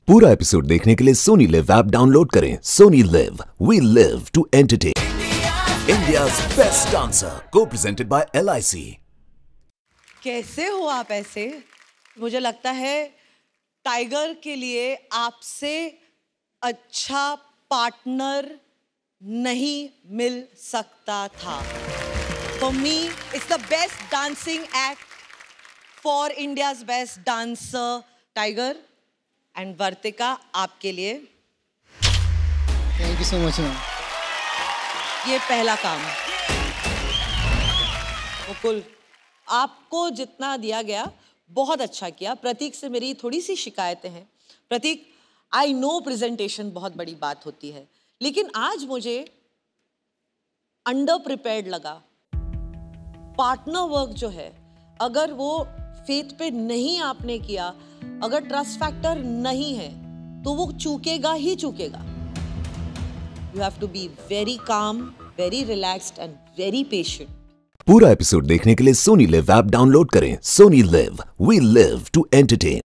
पूरा एपिसोड देखने के लिए सोनी लिव ऐप डाउनलोड करें। Sony LIV, we live to entertain. India's best dancer, co-presented by LIC। कैसे हो आप ऐसे? मुझे लगता है टाइगर के लिए आपसे अच्छा पार्टनर नहीं मिल सकता था। For me, it's the best dancing act for India's best dancer, Tiger and Vartika, आपके लिए। Thank you so much, ma'am. ये पहला काम। मुकुल, आपको जितना दिया गया बहुत अच्छा किया। प्रतीक से मेरी थोड़ी सी शिकायतें हैं। प्रतीक, आई नो प्रेजेंटेशन बहुत बड़ी बात होती है, लेकिन आज मुझे अंडर प्रिपेयर्ड लगा। पार्टनर वर्क जो है, अगर वो फेथ पे नहीं आपने किया, अगर ट्रस्ट फैक्टर नहीं है, तो वो चूकेगा ही चूकेगा। You have to be very calm, very relaxed and very patient. पूरा एपिसोड देखने के लिए सोनी लिव ऐप डाउनलोड करें। Sony LIV, we live to entertain.